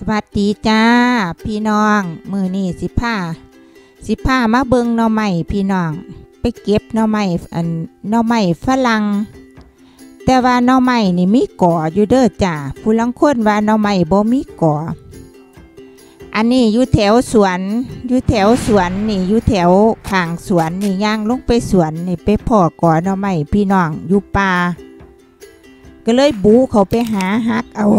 วัสดีจ้าพี่น้องมือนี่สิผ้ามาเบิงหน่อไม้พี่น้องไปเก็บหน่อไม้หน่อไม้ฝรั่งแต่ว่าหน่อไม้นี่มีก่ออยู่เด้อจ้าผู้ลังคนว่าหน่อไม้บ่มีก่ออันนี้อยู่แถวสวนนี่อยู่แถวข้างสวนนี่ย่างลงไปสวนนี่ไปพ่อก่อหน่อไม้พี่น้องอยู่ป่าก็เลยบูเขาไปหาหักเอา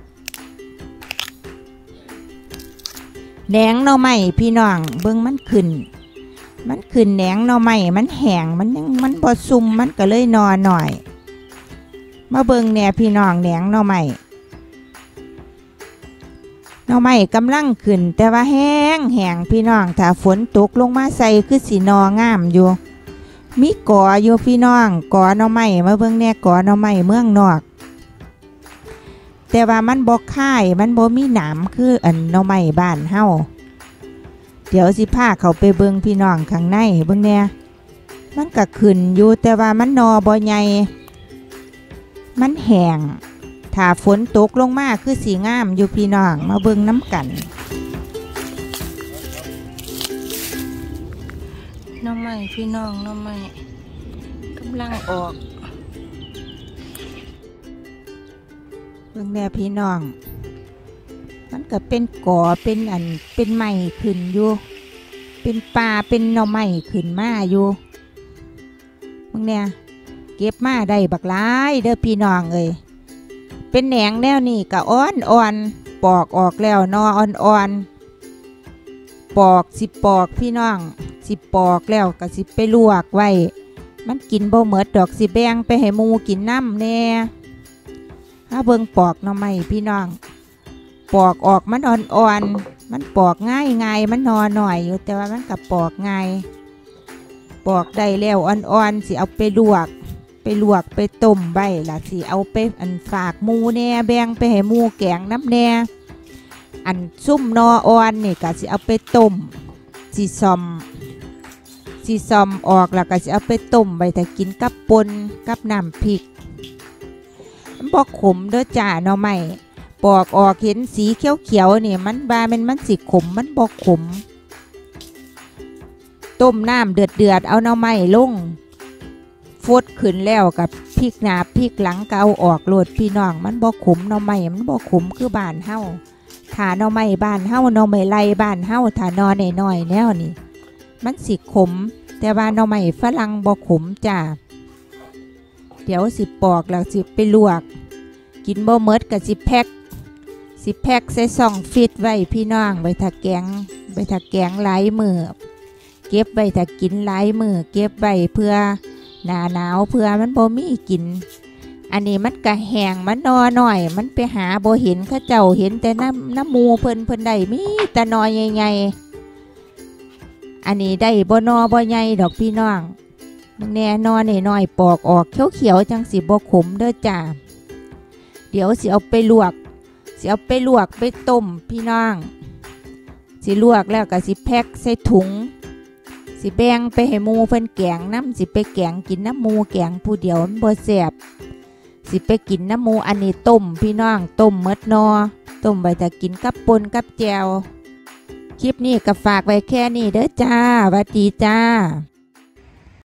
แหนงหน่อไม้พี่น้องเบิ่งมันขึ้นแหนงหน่อไม้มันแห้งมันบ่ซุ่มมันก็เลยนอหน่อยมาเบิ่งแหน่พี่น้องแหนงหน่อไม้กำลังขึ้นแต่ว่าแห้งพี่น้องถ้าฝนตกลงมาใส่คือสีนองามอยู่มีก่ออยู่พี่น้องก่อหน่อไม้มาเบิ่งแหน่ก่อหน่อไม้เมืองนอกแต่ว่ามันบ่ค่ายมันบ่มีหนามคือหน่อไม้บ้านเฮาเดี๋ยวสิพาเขาไปเบิ่งพี่น้องข้างในเบิ่งแหน่มันก็ขึ้นอยู่แต่ว่ามันนอบ่ใหญ่มันแห้งถ้าฝนตกลงมาคือสีงามอยู่พี่น้องมาเบิ่งน้ำกันหน่อไม้พี่น้องหน่อไม้กำลังออกเบิ่งแน่พี่น้องมันก็เป็นก่อเป็นไม้ขึ้นอยู่เป็นป่าเป็นหน่อไม้ขึ้นมาอยู่เบิ่งแน่เก็บมาได้บักหลายเด้อพี่น้องเอ้ยเป็นแหนงแนวนี่ก็อ่อนปอกออกแล้วนออ่อนปอกปอกพี่น้องปอกแล้วก็สิไปลวกไว้มันกินบ่หมดดอกสิแบ่งไปให้หมูกินน้ำแน่ถ้าเบิ่งปอกหน่อไม้พี่น้องปอกออกมันอ่อนมันปอกง่ายมันนอหน่อยอยู่แต่ว่ามันก็ปอกง่ายปอกได้แล้วอ่อนสิเอาไปลวกไปต้มใบล่ะสิเอาไปฝากหมูแน่แบ่งไปให้หมูแกงน้ำแน่ซุ่มนออ่อนนี่ก็สิเอาไปต้มสิซอมออกแล้วก็สิเอาไปต้มใบแต่กินกับป่นกับน้ำพริกมันบ่ขมเด้อจ้าหน่อไม้ปอกออกเห็นสีเขียวนี่มันมันสิขมมันบ่ขมต้มน้ำเดือดเอาหน่อไม้ลงฟดขึ้นแล้วกับพริกหน้าพริกหลังก็เอาออกโลดพี่น้องมันบ่ขมหน่อไม้มันบ่ขมคือบ้านเฮาถ้าหน่อไม้บ้านเฮาหน่อไม้ไร่บ้านเฮาถ้านอน้อยๆแนวนี่มันสิขมแต่ว่าหน่อไม้ฝรั่งบ่ขมจ้าเดี๋ยวสิปอกแล้วสิไปลวกกินบ่หมดก็สิแพ็คใส่ซองฟิตไว้พี่น้องไว้ถ้าแกงหลายมื้อเก็บไว้ถ้ากินหลายมื้อเก็บไว้เพื่อหน้าหนาวเพื่อมันบ่มีกินอันนี้มันก็แห้งมันนอหน่อยมันไปหาบ่เห็นเขาเจ้าเห็นแต่น้ำมูเพิ่นได้มีแต่นอใหญ่ๆอันนี้ได้บ่นอบ่ใหญ่ดอกพี่น้องแน่นอนน้อยปอกออกเขียวจังสิบ่ขมเด้อจ้าเดี๋ยวสิเอาไปลวกไปต้มพี่น้องสิลวกแล้วก็สิแพ็คใส่ถุงสิแบ่งไปให้หมูเพิ่นแกงน้ำสิไปแกงกินน้ำหมูแกงผู้เดียวมันบ่แซ่บสิไปกินน้ำหมูอันนี้ต้มพี่น้องต้มเมดนอต้มไว้ถ้ากินกับป่นกับแจ่วคลิปนี้ก็ฝากไว้แค่นี้เด้อจ้าสวัสดีจ้า